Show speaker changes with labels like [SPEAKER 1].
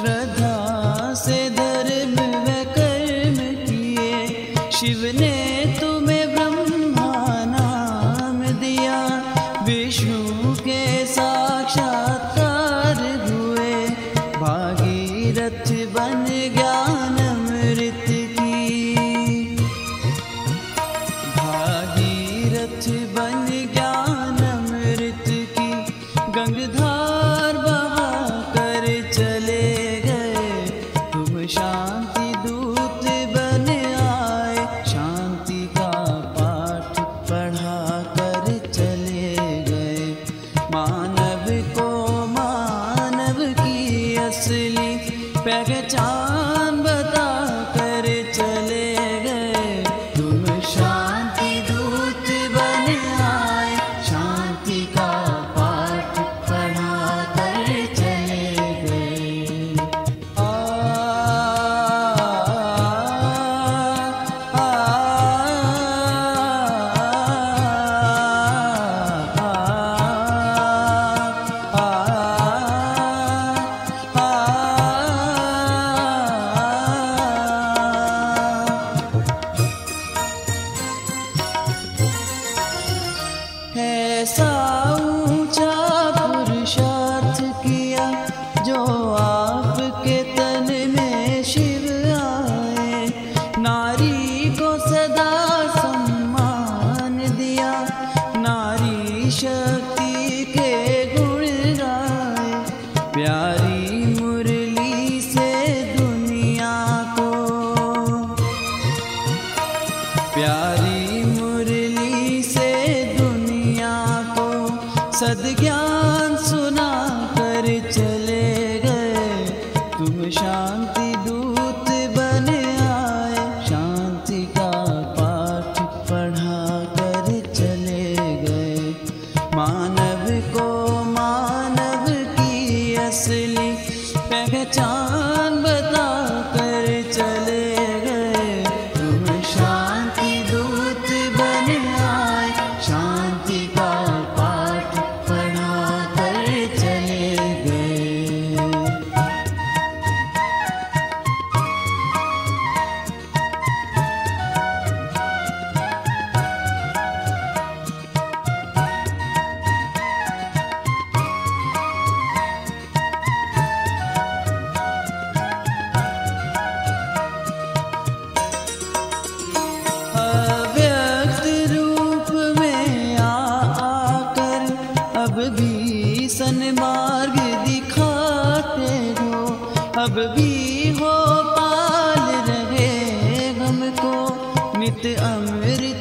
[SPEAKER 1] श्रद्धा से धर्म व कर्म किए, शिव ने तुम्हें ब्रह्मा नाम दिया, विष्णु के साक्षात्कार हुए, भागीरथ बन ज्ञान अमृत की, भागीरथ बन ज्ञान अमृत की, गंगधार बहा कर चले गए, तुम शांति दूत बन आए, शांति का पाठ पढ़ा कर चले गए, मानव को मानव की असली पहचान बता कर चले गए, तुम शांति दूत बन आए, शांति का पाठ पढ़ा कर चले गए। ऐसा ऊंचा पुरुषार्थ किया जो आपके तन में शिव आए, नारी को सदा सम्मान दिया, नारी शक्ति के गुण गाए, प्यारी मुरली से दुनिया को, प्यारी मुरली से सद्ज्ञान सुना कर चले गए, तुम शांति दूत बन आए, शांति का पाठ पढ़ा कर चले गए, मानव को मानव की असली पहचान बता कर चले गए, तुम शांति दूत बन आए, शांति का अब भी सन्मार्ग दिखाते हो, अब भी हो पाल रहे हमको, नित अमृत